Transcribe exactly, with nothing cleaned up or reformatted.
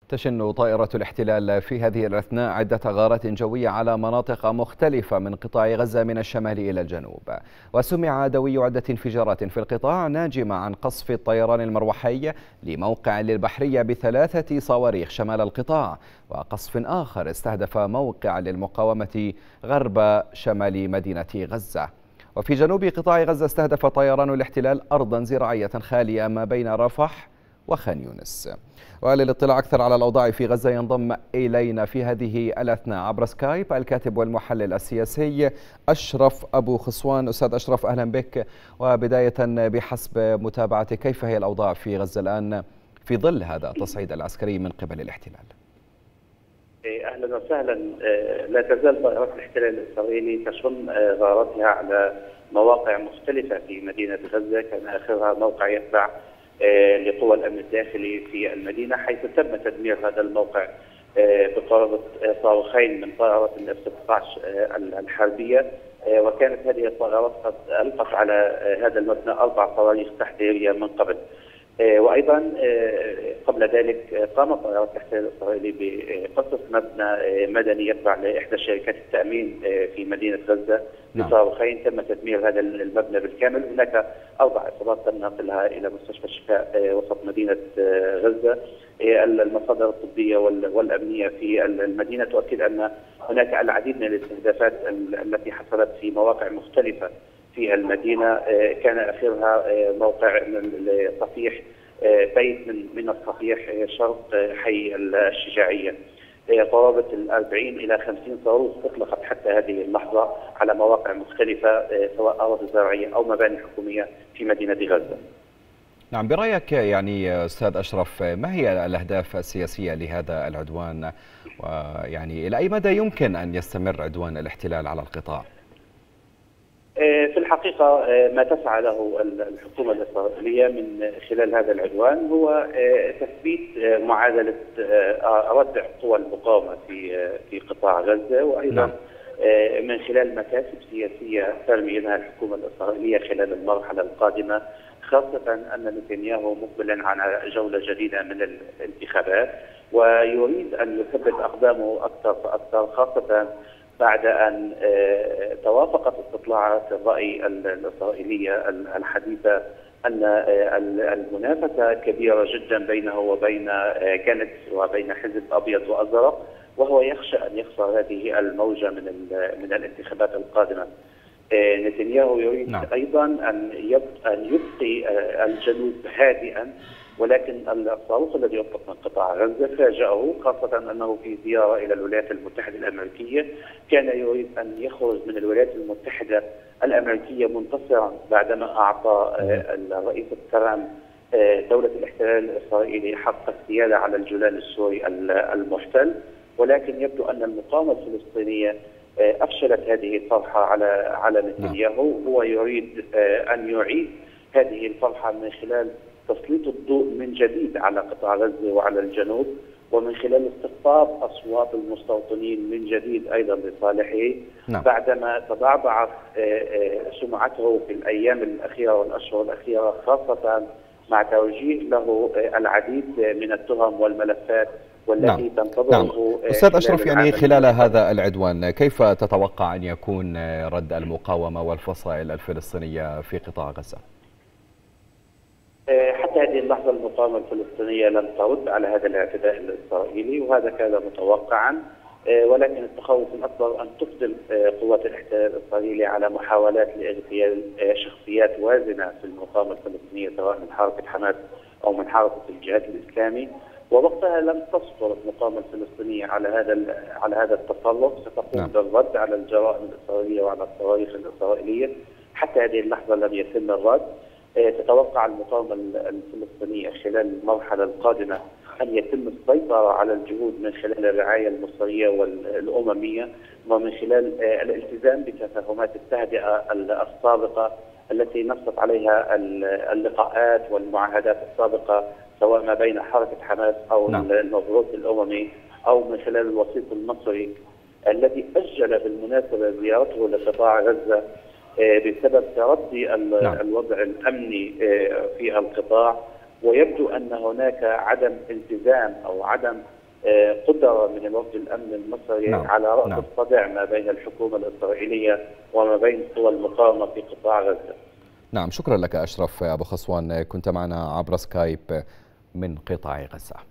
تشن طائرة الاحتلال في هذه الأثناء عدة غارات جوية على مناطق مختلفة من قطاع غزة من الشمال إلى الجنوب. وسمع دوي عدة انفجارات في القطاع ناجمة عن قصف الطيران المروحي لموقع للبحرية بثلاثة صواريخ شمال القطاع، وقصف آخر استهدف موقع للمقاومة غرب شمال مدينة غزة. وفي جنوب قطاع غزة استهدف طيران الاحتلال أرضا زراعية خالية ما بين رفح وخان يونس. وللاطلاع أكثر على الأوضاع في غزة ينضم إلينا في هذه الأثناء عبر سكايب الكاتب والمحلل السياسي أشرف أبو خصوان. أستاذ أشرف، أهلا بك. وبداية بحسب متابعتك، كيف هي الأوضاع في غزة الآن في ظل هذا التصعيد العسكري من قبل الاحتلال؟ اهلا وسهلا. لا تزال طائرات الاحتلال الاسرائيلي تشن غاراتها على مواقع مختلفه في مدينه غزه، كان اخرها موقع يتبع لقوى الامن الداخلي في المدينه، حيث تم تدمير هذا الموقع بقرابه صاروخين من طائرات الاف ستة عشر الحربيه، وكانت هذه الطائرات قد القت على هذا المبنى اربع صواريخ تحذيريه من قبل. وايضا قبل ذلك قام طائرات الاحتلال الاسرائيلي بقصف مبنى مدني يتبع لاحدى شركات التامين في مدينه غزه بصاروخين، تم تدمير هذا المبنى بالكامل. هناك اربع اصابات تم نقلها الى مستشفى الشفاء وسط مدينه غزه. المصادر الطبيه والامنيه في المدينه تؤكد ان هناك العديد من الاستهدافات التي حصلت في مواقع مختلفه في المدينة، كان آخرها موقع صفيح بيت من من الصفيح شرق حي الشجاعية. قرابة الأربعين إلى خمسين صاروخ أطلقت حتى هذه اللحظة على مواقع مختلفة سواء أراضي زراعية أو مباني حكومية في مدينة غزة. نعم، برأيك يعني أستاذ أشرف، ما هي الأهداف السياسية لهذا العدوان؟ ويعني إلى أي مدى يمكن أن يستمر عدوان الاحتلال على القطاع؟ في الحقيقة ما تسعى له الحكومة الإسرائيلية من خلال هذا العدوان هو تثبيت معادلة ردع قوى المقاومة في في قطاع غزة، وأيضا من خلال مكاسب سياسية ترمي لها الحكومة الإسرائيلية خلال المرحلة القادمة، خاصة أن نتنياهو مقبلا على جولة جديدة من الانتخابات ويريد أن يثبت أقدامه أكثر فأكثر، خاصة بعد أن توافقت استطلاعات الرأي الإسرائيلية الحديثة أن المنافسة كبيرة جدا بينه وبين كانت وبين حزب أبيض وأزرق، وهو يخشى أن يخسر هذه الموجة من من الانتخابات القادمة. نتنياهو يريد نعم. أيضا أن يبقي الجنوب هادئا، ولكن الصاروخ الذي يطلق من قطاع غزة فاجأه، خاصة أنه في زيارة إلى الولايات المتحدة الأمريكية كان يريد أن يخرج من الولايات المتحدة الأمريكية منتصرا بعدما أعطى الرئيس ترامب دولة الاحتلال الإسرائيلي حق السيادة على الجولان السوري المحتل، ولكن يبدو أن المقاومة الفلسطينية أفشلت هذه الصفحة على على نتنياهو. هو يريد أن يعيد هذه الصفحة من خلال تسليط الضوء من جديد على قطاع غزة وعلى الجنوب، ومن خلال استقطاب أصوات المستوطنين من جديد أيضا لصالحه. نعم. بعدما تضعضعت سمعته في الأيام الأخيرة والأشهر الأخيرة، خاصة مع توجيه له العديد من التهم والملفات والتي نعم. تنتظره. نعم. أستاذ أشرف، يعني خلال هذا العدوان كيف تتوقع أن يكون رد المقاومة والفصائل الفلسطينية في قطاع غزة؟ حتى هذه اللحظة المقاومة الفلسطينية لم ترد على هذا الاعتداء الإسرائيلي، وهذا كان متوقعا، ولكن التخوف الأكبر أن تقدم قوات الاحتلال الإسرائيلي على محاولات لاغتيال شخصيات وازنة في المقاومة الفلسطينية سواء من حركة حماس أو من حركة الجهاد الإسلامي، ووقتها لم تصبر المقاومة الفلسطينية على هذا على هذا التسلط، ستقوم بالرد على الجرائم الإسرائيلية وعلى الصواريخ الإسرائيلية. حتى هذه اللحظة لم يتم الرد. تتوقع المقاومة الفلسطينية خلال المرحلة القادمة أن يتم السيطرة على الجهود من خلال الرعاية المصرية والأممية، ومن خلال الالتزام بتفاهمات التهدئة السابقة التي نصت عليها اللقاءات والمعاهدات السابقة سواء ما بين حركة حماس أو نعم. المبعوث الأممي أو من خلال الوسيط المصري الذي أجل بالمناسبة زيارته لقطاع غزة بسبب تردي نعم. الوضع الأمني في القطاع، ويبدو أن هناك عدم التزام أو عدم قدرة من الوفد الأمن المصري نعم. على رأس نعم. الصدع ما بين الحكومة الإسرائيلية وما بين قوى المقاومة في قطاع غزة. نعم، شكرا لك أشرف أبو خصوان، كنت معنا عبر سكايب من قطاع غزة.